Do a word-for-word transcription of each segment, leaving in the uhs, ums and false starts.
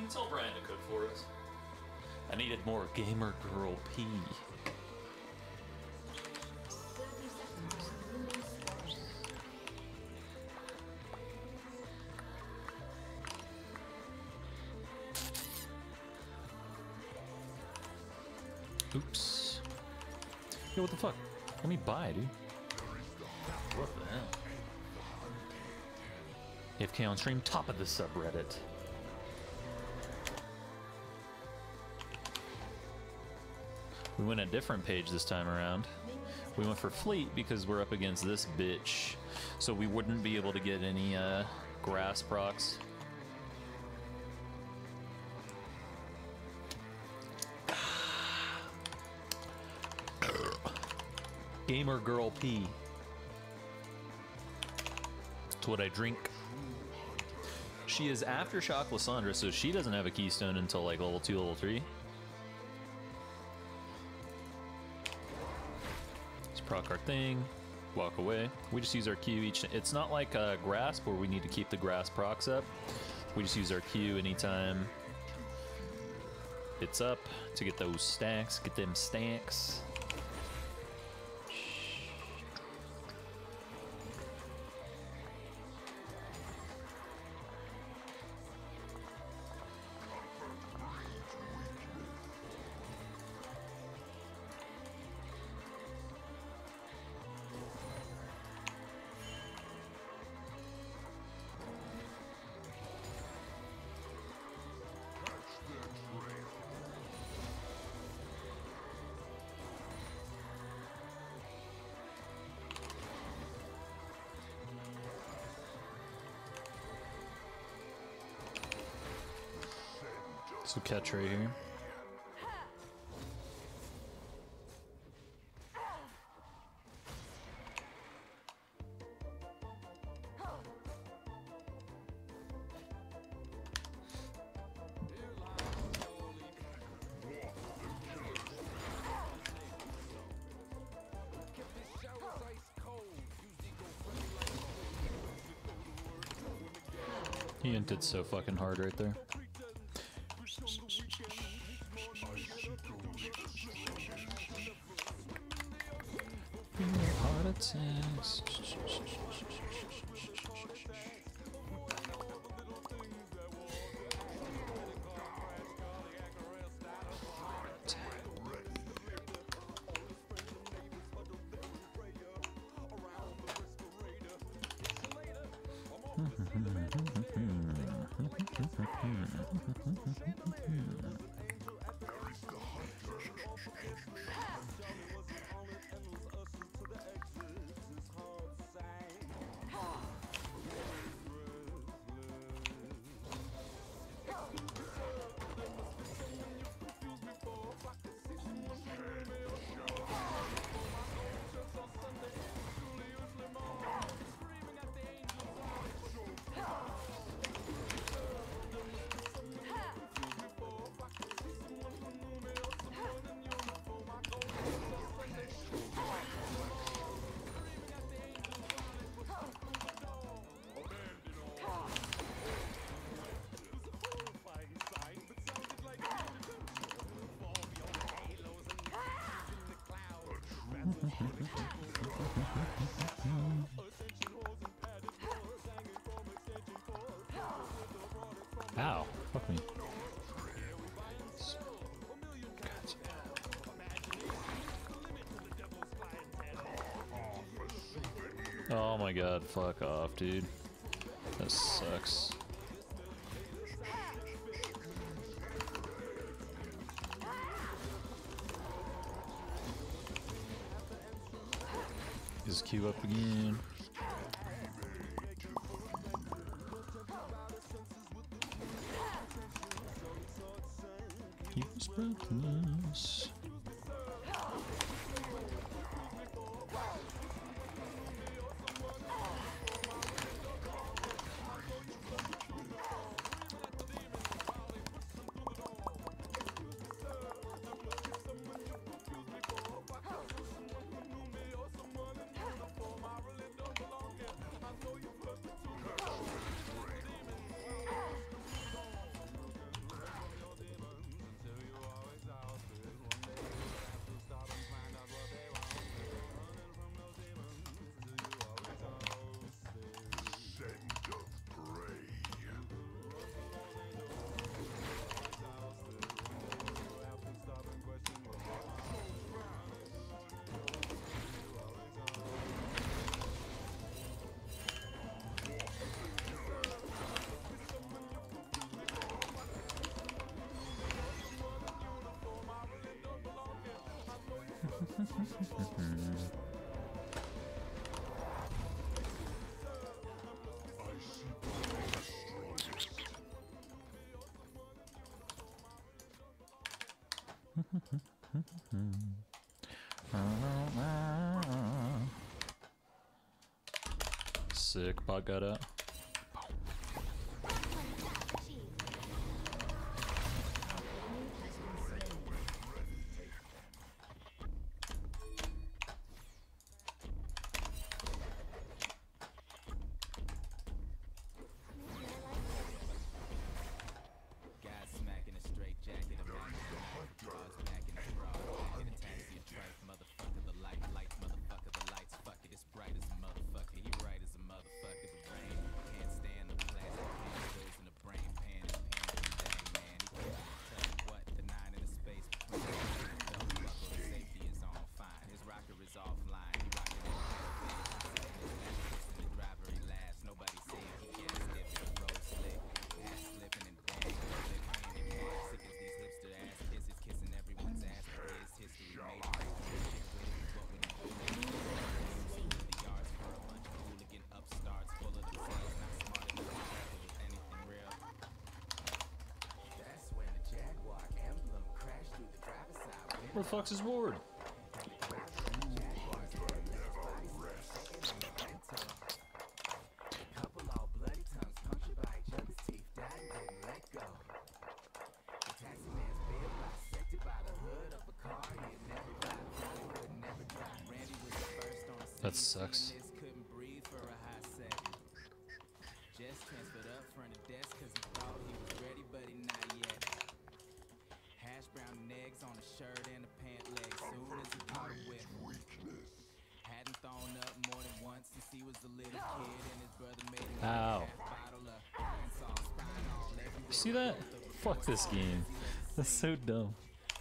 can tell Brian to cook for us. I needed more gamer girl pee. Oops. Yo, what the fuck? Let me buy, dude. What the hell? A F K on stream, top of the subreddit. We went a different page this time around. We went for fleet because we're up against this bitch. So we wouldn't be able to get any uh, grass procs. Gamer girl pee. That's what I drink. She is Aftershock Lissandra, so she doesn't have a keystone until like level two, level three. Let's proc our thing, walk away. We just use our Q each. It's not like a grasp where we need to keep the grass procs up. We just use our Q anytime it's up to get those stacks, get them stacks. So catch right here. He hinted so fucking hard right there. Heart attacks. Ow, fuck me. Oh my god, fuck off, dude. That sucks. His Q up again. Keep us breathless. Sick, bot got out. Where the fuck's his ward? That sucks. Ow. You see that? Fuck this game. That's so dumb.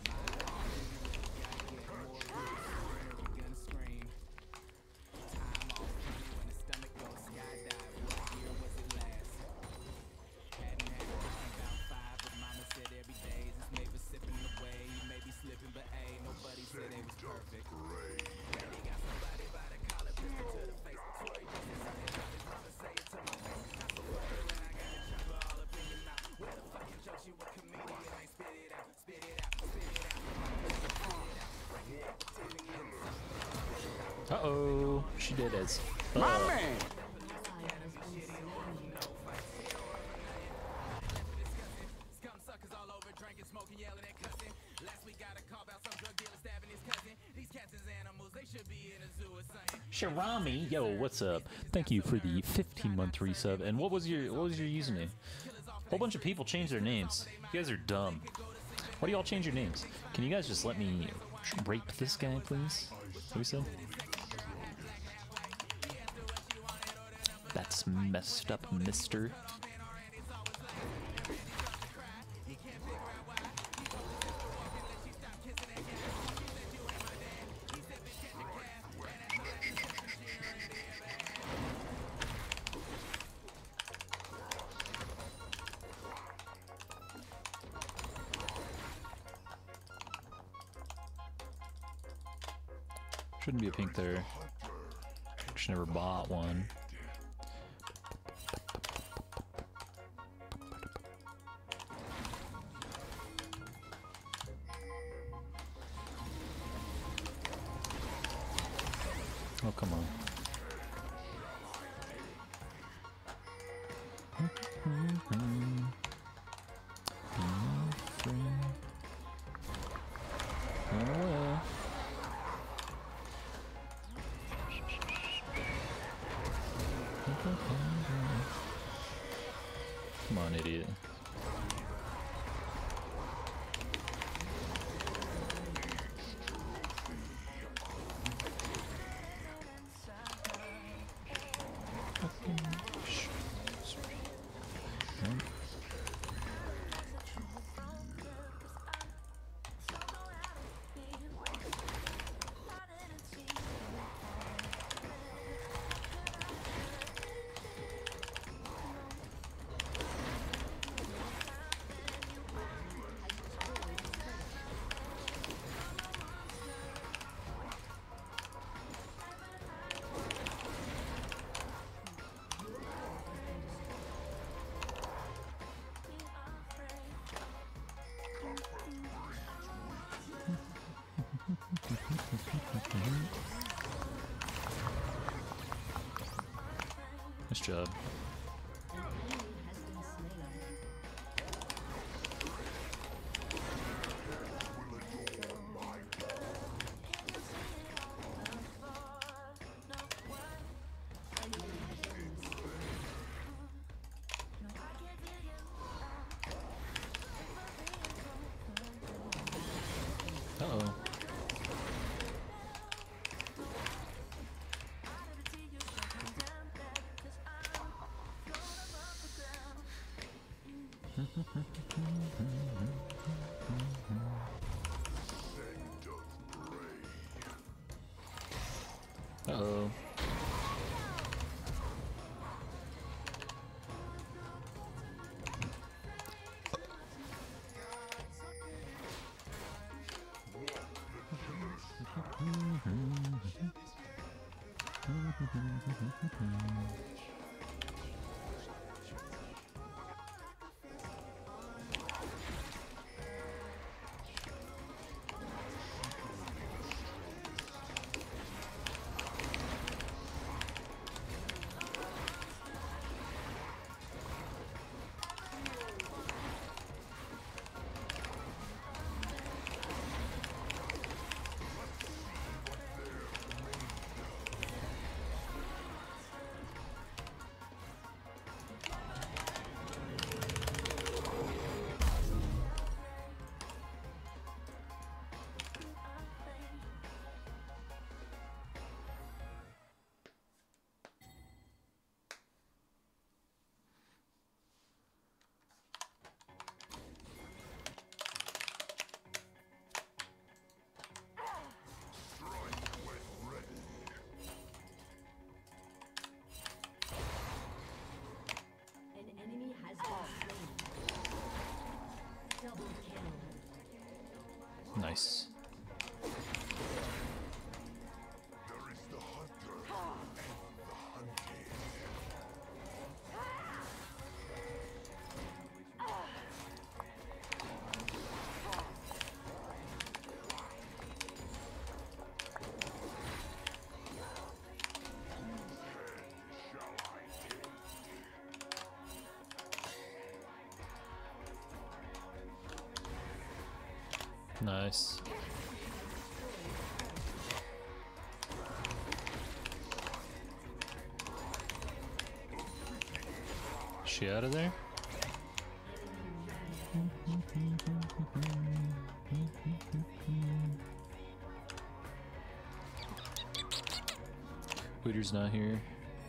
Uh-oh, she did as fuck. My man! Sharami, yo, what's up? Thank you for the fifteen month resub. And what was your what was your username? A whole bunch of people changed their names. You guys are dumb. Why do y'all change your names? Can you guys just let me rape this guy, please? What we said? That's messed up, mister. Shouldn't be a pink there. Actually never bought one. Oh, come on. Come on, idiot. Nice job. Uh-oh. Uh-oh. Nice. Nice. Is she out of there? Hooter's not here.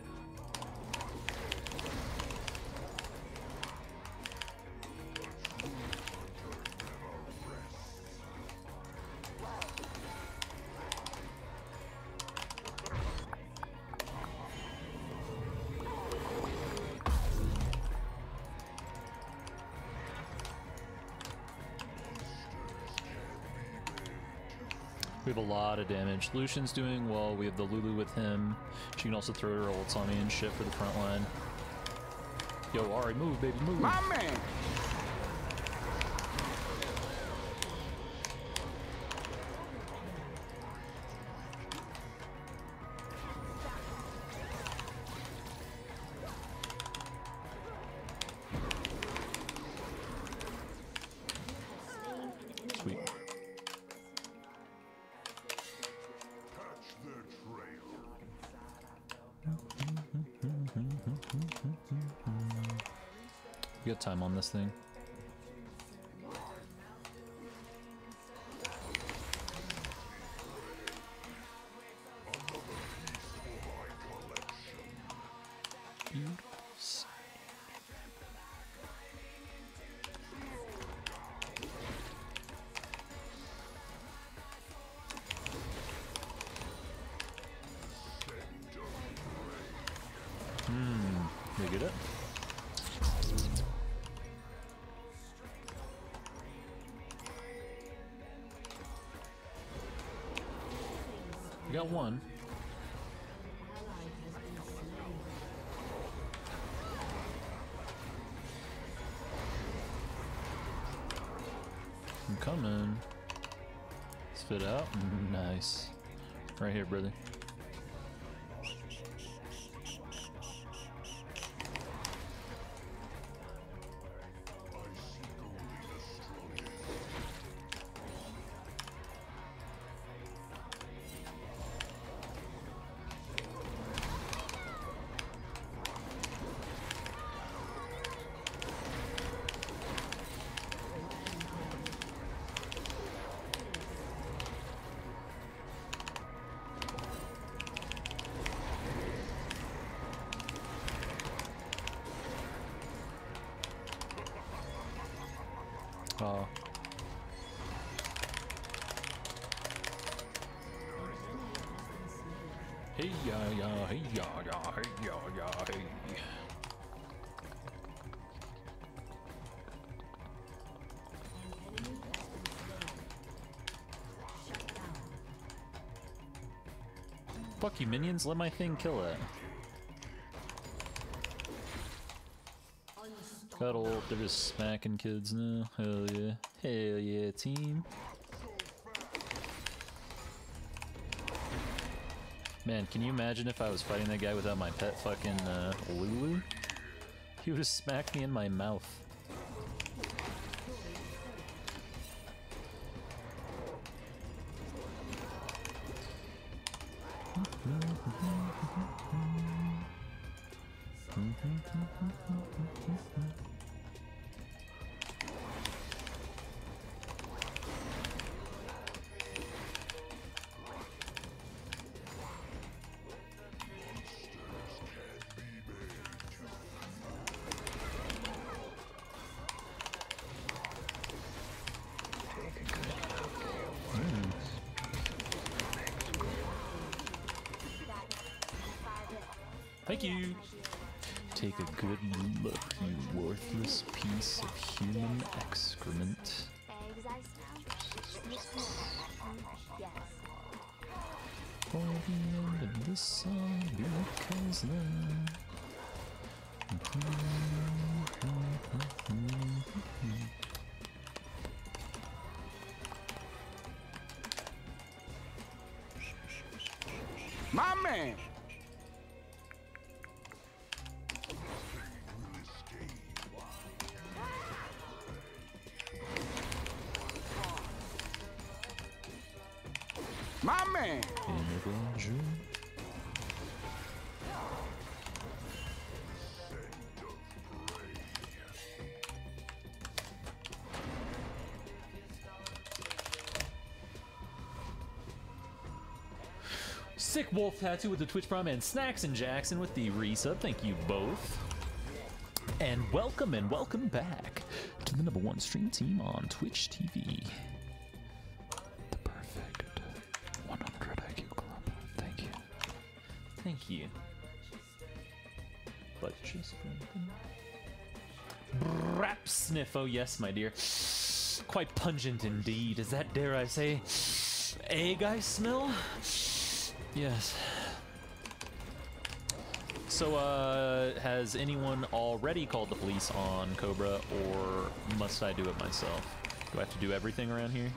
We have a lot of damage. Lucian's doing well. We have the Lulu with him. She can also throw her ults on me and shit for the front line. Yo, Ari, move, baby, move. My man! Sweet. We got time on this thing. Hmm, they get it? We got one. I'm coming. Spit out. Nice. Right here, brother. ya. Hey ya ya, hey ya ya, hey ya ya, hey. Fuck you, minions, let my thing kill it. Cuddle, they're just smacking kids now. Hell yeah. Hell yeah, team. Man, can you imagine if I was fighting that guy without my pet fucking uh, Lulu? He would have smacked me in my mouth. Thank you. Take a good look, you worthless piece of human excrement. For the end of this song, because then. My man! My man! Sick Wolf Tattoo with the Twitch Prime and Snacks and Jackson with the resub. Thank you both. And welcome and welcome back to the number one stream team on Twitch T V. The perfect one hundred I Q club. Thank you. Thank you. But just rap sniff. Oh yes, my dear. Quite pungent indeed. Is that, dare I say, egg I smell? Yes. So, uh, has anyone already called the police on Cobra, or must I do it myself? Do I have to do everything around here?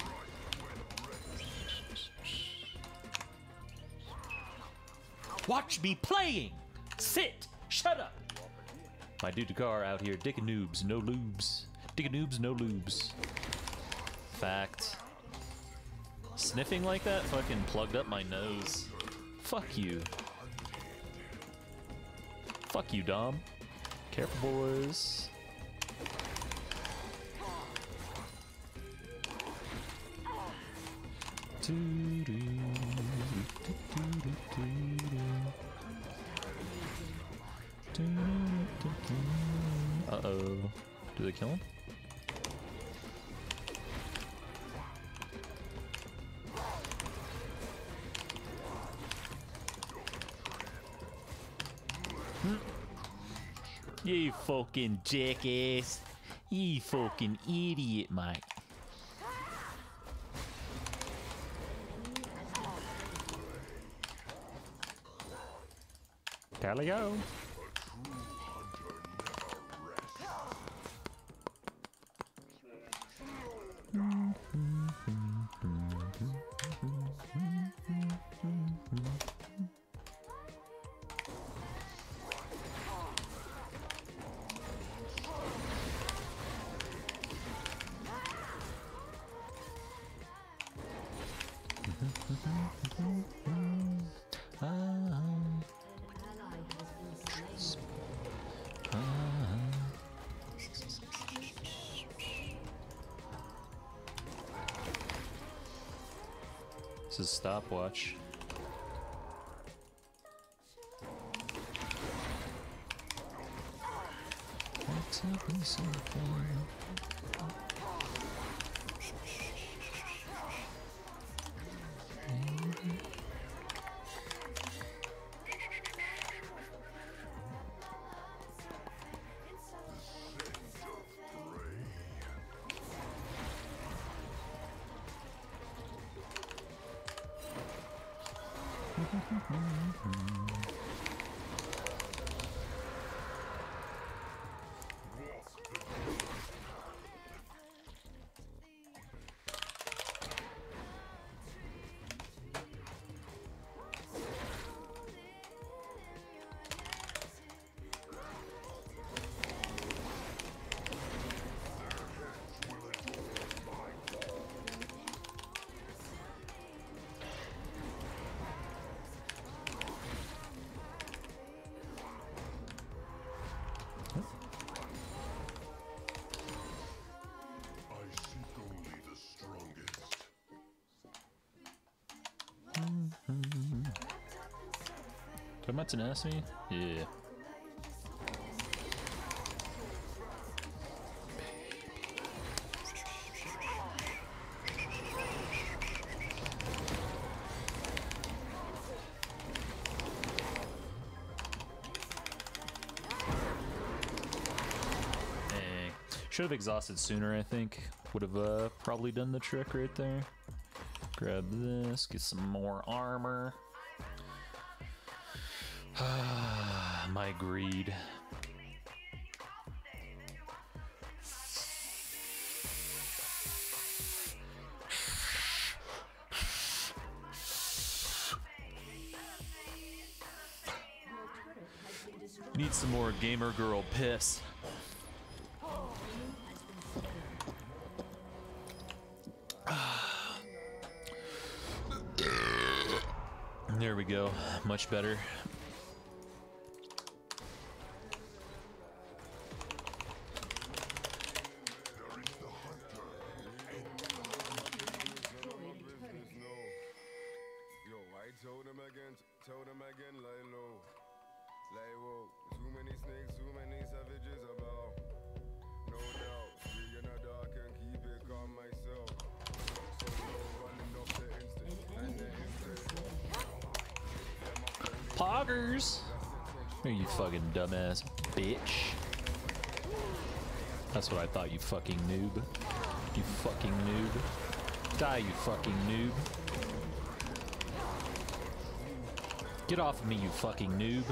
Watch me playing! Sit! Shut up! My dude Dekar out here, dickin' noobs, no lubes. Dickin' noobs, no lubes. Fact. Sniffing like that fucking plugged up my nose. Fuck you. Fuck you, Dom. Careful, boys. Uh-oh. Do they kill him? You fucking jackass. You fucking idiot, mate. Gotta go. This is stopwatch. What's happened so far? Talking about tenacity? Yeah. Dang. Should have exhausted sooner, I think. Would have uh, probably done the trick right there. Grab this, get some more armor. My greed. Need some more gamer girl piss. There we go. Much better. Poggers! Oh, you fucking dumbass bitch. That's what I thought, you fucking noob. You fucking noob. Die, you fucking noob. Get off of me, you fucking noob.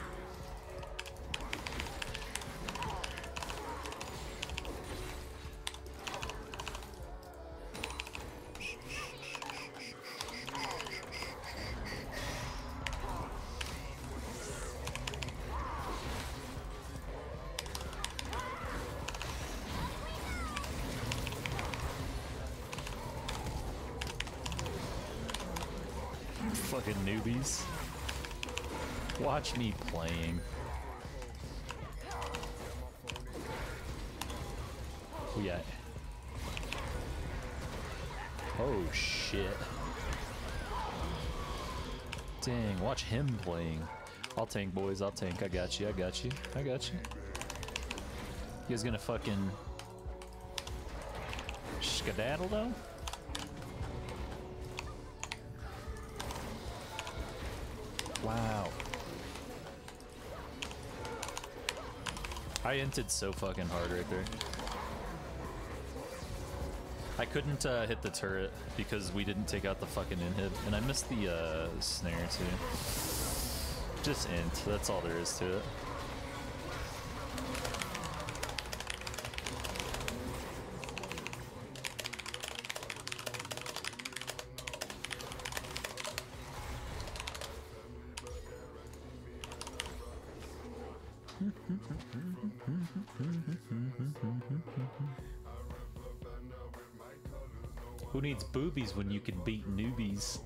Fucking newbies. Watch me playing. Oh yeah. Oh shit. Dang, watch him playing. I'll tank, boys, I'll tank. I got you, I got you, I got you. You guys gonna fucking skedaddle though? Wow. I inted so fucking hard right there. I couldn't uh, hit the turret because we didn't take out the fucking inhib, and I missed the uh, snare too. Just int, that's all there is to it. Who needs boobies when you can beat newbies?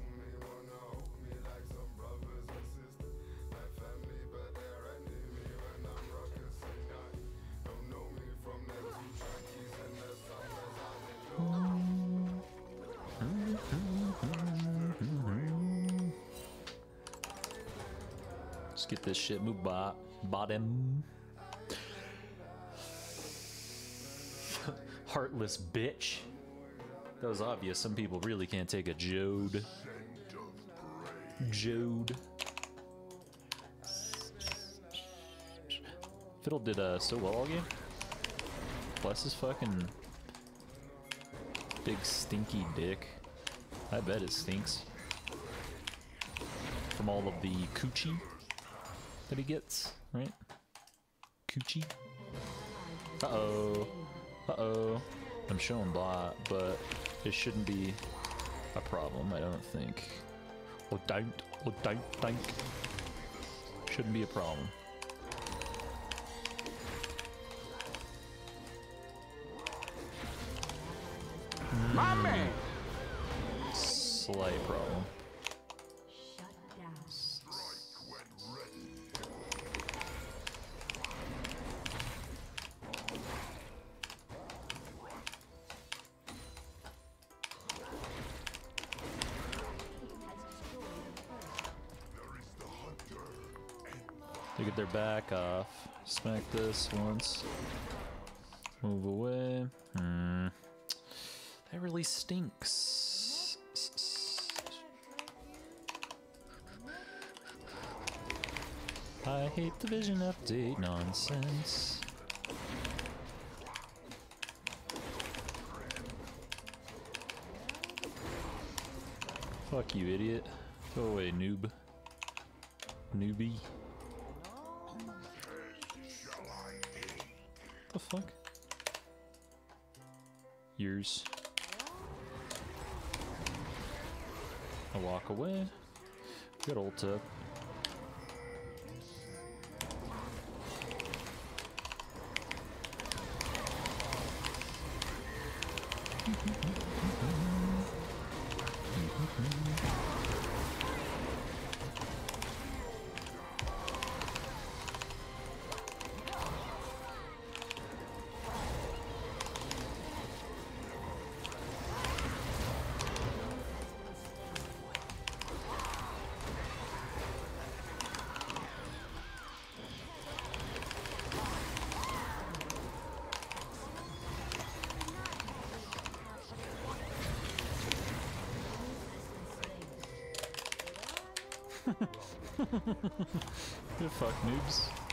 Let's get this shit moved by bottom. Heartless bitch. That was obvious. Some people really can't take a Jode. Jode. Fiddle did uh, so well all game. Bless his fucking big stinky dick. I bet it stinks. from all of the coochie that he gets, right? Coochie. Uh-oh. Uh-oh. I'm showing bot, but it shouldn't be a problem, I don't think. Or don't, or don't think. Shouldn't be a problem. My man! Slight problem. They get their back off. Smack this once. Move away. Hmm. That really stinks. I hate the vision update nonsense. Fuck you, idiot. Go away, noob. Newbie. The fuck? Yours. I walk away. Good old tip. Good fuck, noobs.